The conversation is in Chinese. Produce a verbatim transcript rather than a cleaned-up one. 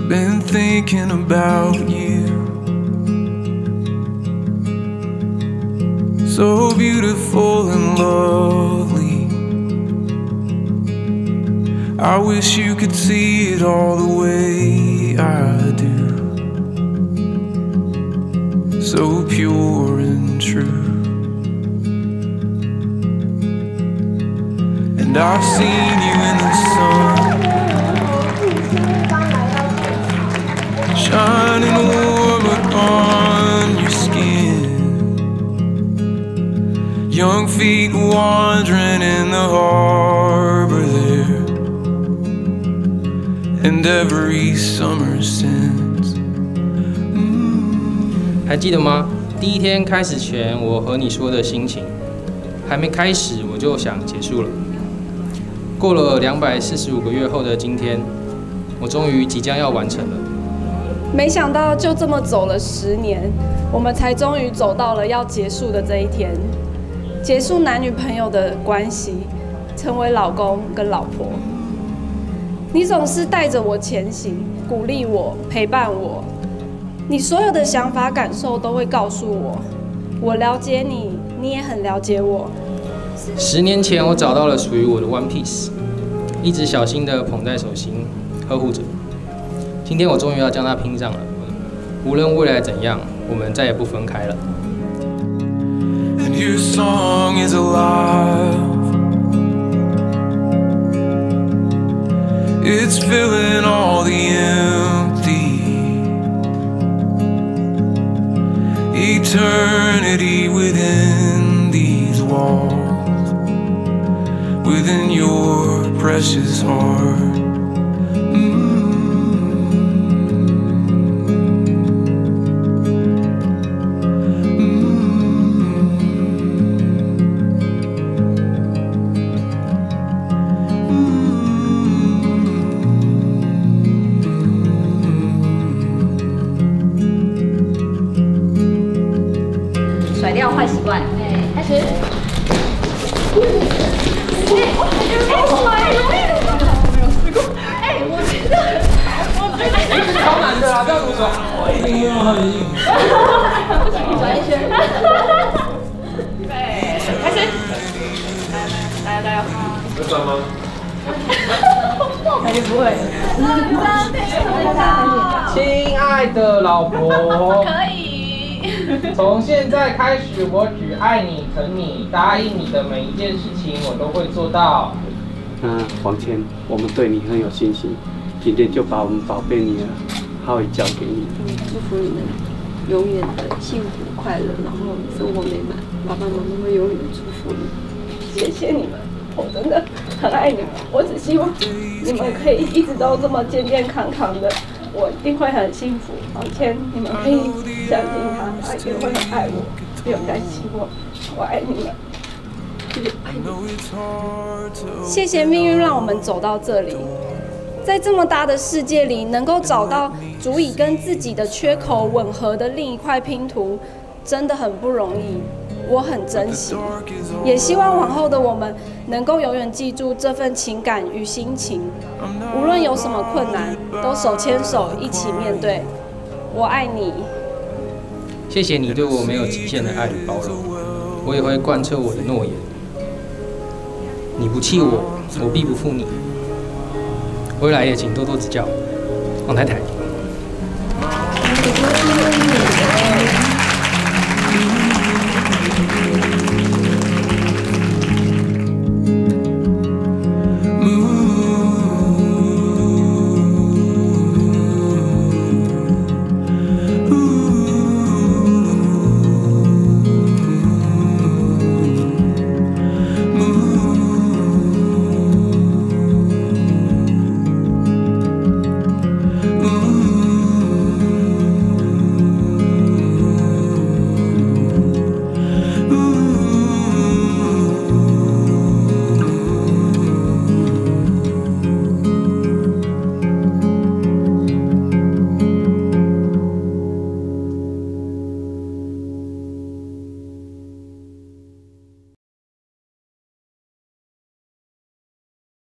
been thinking about you. So beautiful and lovely. I wish you could see it all the way I do. So pure and true. And I've seen you in the sun, shining warm upon your skin. Young feet wandering in the harbor there, and every summer since. 还记得吗？第一天开始前，我和你说的心情，还没开始我就想结束了。过了两百四十五个月后的今天，我终于即将要完成了。 没想到就这么走了十年，我们才终于走到了要结束的这一天。 结束男女朋友的关系，成为老公跟老婆。你总是带着我前行，鼓励我，陪伴我。你所有的想法、感受都会告诉我，我了解你，你也很了解我。 十年前，我找到了属于我的 One Piece， 一直小心地捧在手心，呵护着。今天我终于要将它拼上了。无论未来怎样，我们再也不分开了。 Your song is alive. It's filling all the empty. Eternity within these walls, within your precious heart. Mm. 甩掉坏习惯，开始。哎，我觉得，我觉得超难的啦，不要这么说。我一定要很硬。 不行，转一圈。对，开始。来来来，加油！ 会转吗？ 感觉不会。 亲爱的老婆。 可以。 从现在开始，我只爱你、疼你，答应你的每一件事情，我都会做到。 那黄谦，我们对你很有信心，今天就把我们宝贝女儿浩宇交给你。 祝福你们永远的幸福快乐，然后生活美满。爸爸妈妈会永远祝福你。 谢谢你们，我真的很爱你们。我只希望你们可以一直都这么健健康康的。 我一定会很幸福，黄谦，你们可以相信他，他一定会很爱我，不用担心我，我爱你们，爱你。谢谢命运让我们走到这里，在这么大的世界里，能够找到足以跟自己的缺口吻合的另一块拼图，真的很不容易。 我很珍惜，也希望往后的我们能够永远记住这份情感与心情。无论有什么困难，都手牵手一起面对。我爱你。 谢谢你对我没有极限的爱与包容，我也会贯彻我的诺言。你不弃我，我必不负你。未来也请多多指教，王太太。